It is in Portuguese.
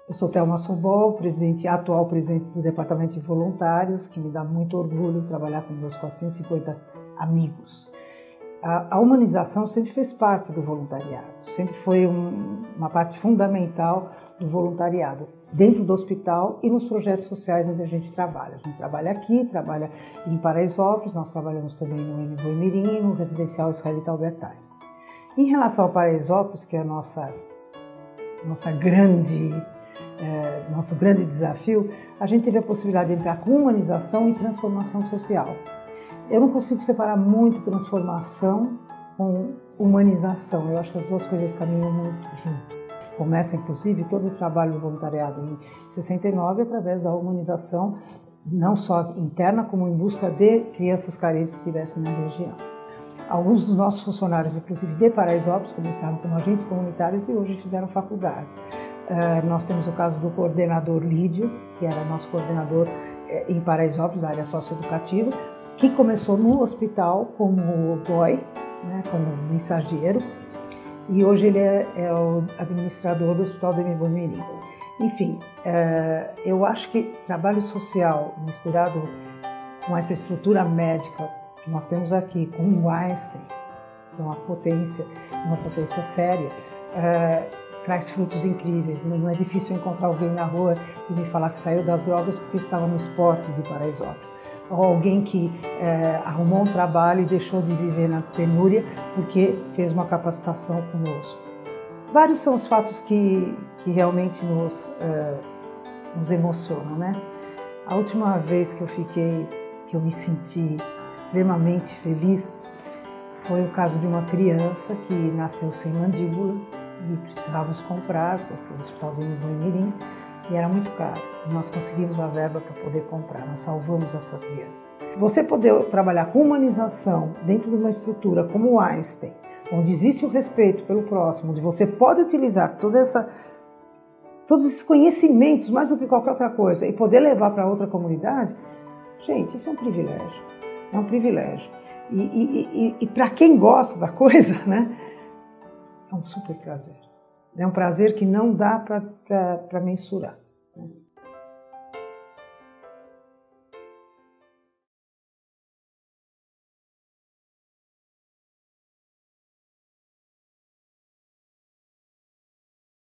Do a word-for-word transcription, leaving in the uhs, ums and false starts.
Eu sou Thelma Sobol, presidente, atual presidente do Departamento de Voluntários, que me dá muito orgulho trabalhar com meus quatrocentos e cinquenta amigos. A, a humanização sempre fez parte do voluntariado, sempre foi um, uma parte fundamental do voluntariado, dentro do hospital e nos projetos sociais onde a gente trabalha. A gente trabalha aqui, trabalha em Paraisópolis, nós trabalhamos também no N Boimirim, no Residencial Israelita Albert Einstein. Em relação ao Paraisópolis, que é a nossa, nossa grande... É, nosso grande desafio, a gente teve a possibilidade de entrar com humanização e transformação social. Eu não consigo separar muito transformação com humanização, eu acho que as duas coisas caminham muito junto. Começa, inclusive, todo o trabalho do voluntariado em sessenta e nove através da humanização, não só interna, como em busca de crianças carentes que estivessem na região. Alguns dos nossos funcionários, inclusive de Paraisópolis, começaram como agentes comunitários e hoje fizeram faculdade. Uh, nós temos o caso do coordenador Lídio, que era nosso coordenador eh, em Paraisópolis, da área socioeducativa, que começou no hospital como boy, né, como mensageiro, e hoje ele é, é o administrador do Hospital do N Boimirim. Enfim, uh, eu acho que trabalho social misturado com essa estrutura médica que nós temos aqui, com o Einstein, que é uma potência, uma potência séria, uh, traz frutos incríveis. Não é difícil encontrar alguém na rua e me falar que saiu das drogas porque estava no esporte de Paraisópolis. Ou alguém que é, arrumou um trabalho e deixou de viver na penúria porque fez uma capacitação conosco. Vários são os fatos que, que realmente nos, é, nos emocionam, né? A última vez que eu fiquei, que eu me senti extremamente feliz, foi o caso de uma criança que nasceu sem mandíbula e precisávamos comprar para o Hospital do N Boimirim e era muito caro. Nós conseguimos a verba para poder comprar, nós salvamos essa criança. Você poder trabalhar com humanização dentro de uma estrutura como o Einstein, onde existe o respeito pelo próximo, onde você pode utilizar toda essa, todos esses conhecimentos, mais do que qualquer outra coisa, e poder levar para outra comunidade, gente, isso é um privilégio, é um privilégio. E, e, e, e para quem gosta da coisa, né? É um super prazer. É um prazer que não dá para mensurar.